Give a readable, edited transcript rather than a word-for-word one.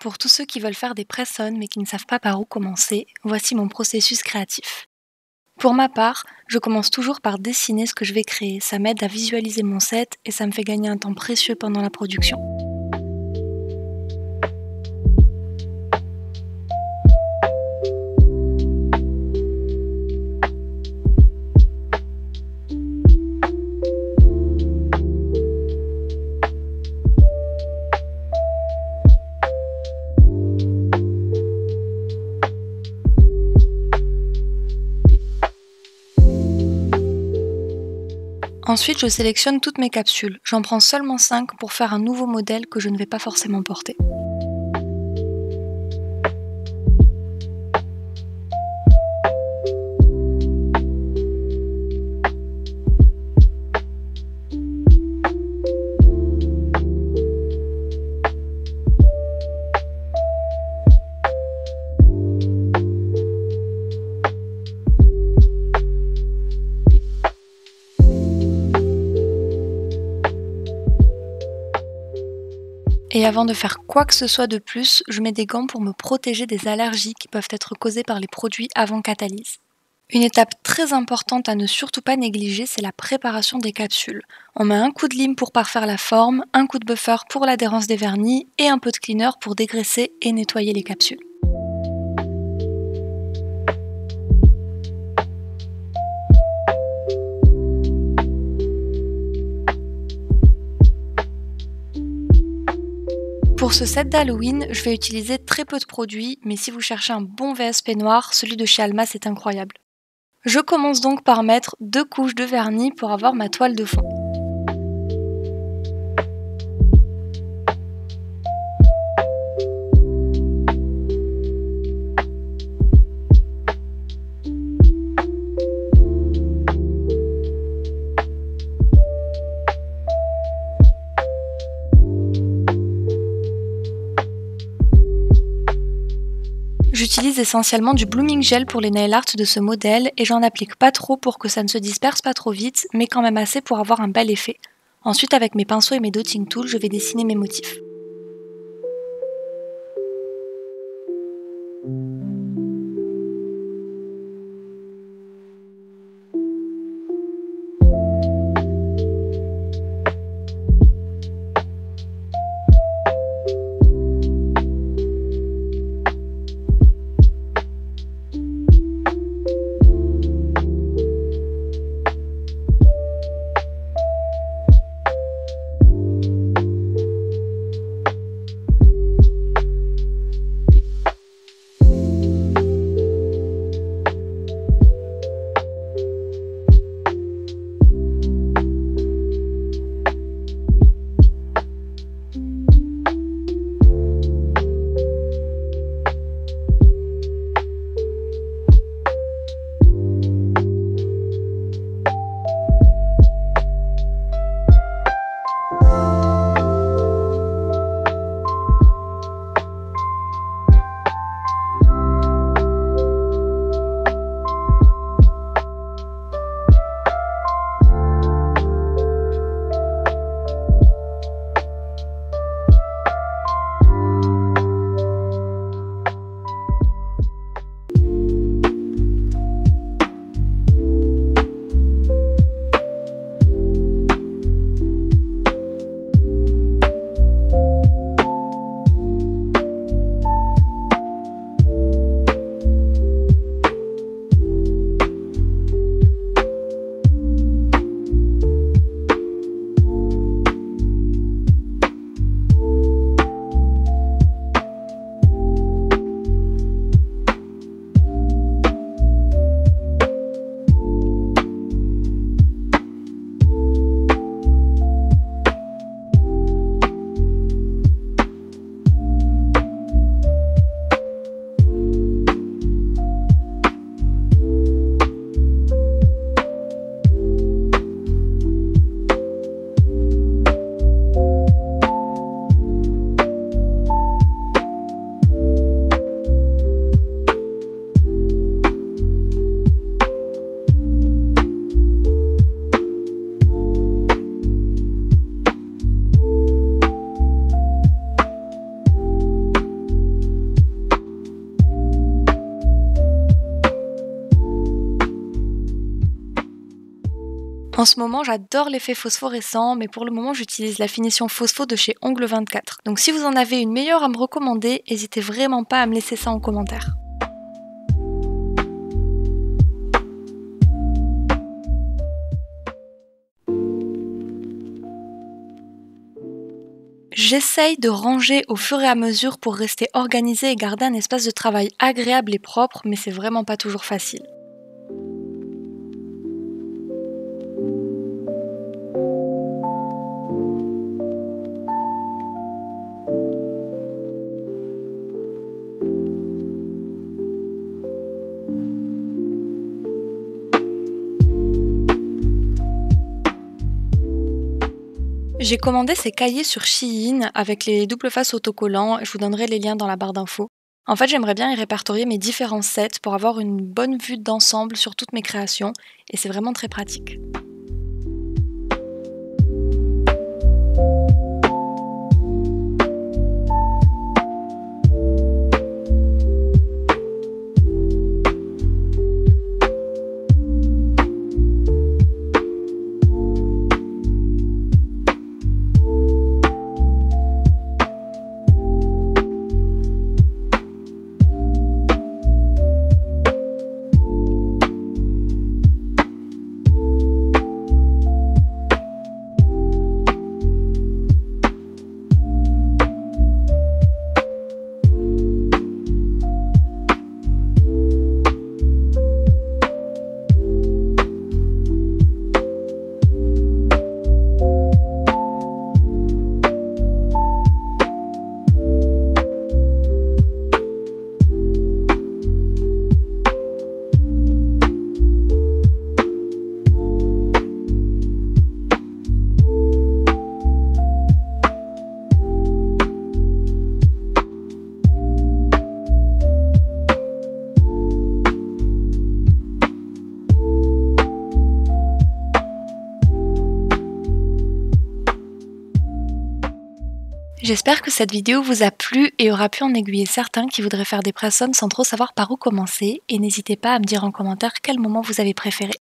Pour tous ceux qui veulent faire des press-on mais qui ne savent pas par où commencer, voici mon processus créatif. Pour ma part, je commence toujours par dessiner ce que je vais créer. Ça m'aide à visualiser mon set et ça me fait gagner un temps précieux pendant la production. Ensuite, je sélectionne toutes mes capsules. J'en prends seulement 5 pour faire un nouveau modèle que je ne vais pas forcément porter. Et avant de faire quoi que ce soit de plus, je mets des gants pour me protéger des allergies qui peuvent être causées par les produits avant catalyse. Une étape très importante à ne surtout pas négliger, c'est la préparation des capsules. On met un coup de lime pour parfaire la forme, un coup de buffer pour l'adhérence des vernis et un peu de cleaner pour dégraisser et nettoyer les capsules. Pour ce set d'Halloween, je vais utiliser très peu de produits, mais si vous cherchez un bon VSP noir, celui de chez Alma c'est incroyable. Je commence donc par mettre 2 couches de vernis pour avoir ma toile de fond. J'utilise essentiellement du blooming gel pour les nail art de ce modèle et j'en applique pas trop pour que ça ne se disperse pas trop vite, mais quand même assez pour avoir un bel effet. Ensuite, avec mes pinceaux et mes dotting tools, je vais dessiner mes motifs. En ce moment, j'adore l'effet phosphorescent, mais pour le moment, j'utilise la finition phospho de chez Ongle 24. Donc si vous en avez une meilleure à me recommander, n'hésitez vraiment pas à me laisser ça en commentaire. J'essaye de ranger au fur et à mesure pour rester organisée et garder un espace de travail agréable et propre, mais c'est vraiment pas toujours facile. J'ai commandé ces cahiers sur Shein avec les double faces autocollants, je vous donnerai les liens dans la barre d'infos. En fait, j'aimerais bien y répertorier mes différents sets pour avoir une bonne vue d'ensemble sur toutes mes créations, et c'est vraiment très pratique. J'espère que cette vidéo vous a plu et aura pu en aiguiller certains qui voudraient faire des press-ons sans trop savoir par où commencer, et n'hésitez pas à me dire en commentaire quel moment vous avez préféré.